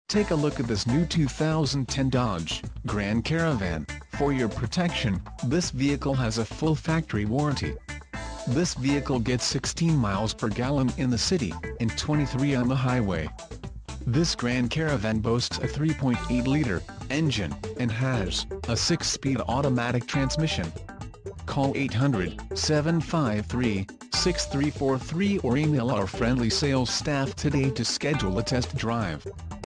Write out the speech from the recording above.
Take a look at this new 2010 Dodge Grand Caravan. For your protection, this vehicle has a full factory warranty. This vehicle gets 16 miles per gallon in the city, and 23 on the highway. This Grand Caravan boasts a 3.8-liter engine, and has a 6-speed automatic transmission. Call 800-753-6343 or email our friendly sales staff today to schedule a test drive.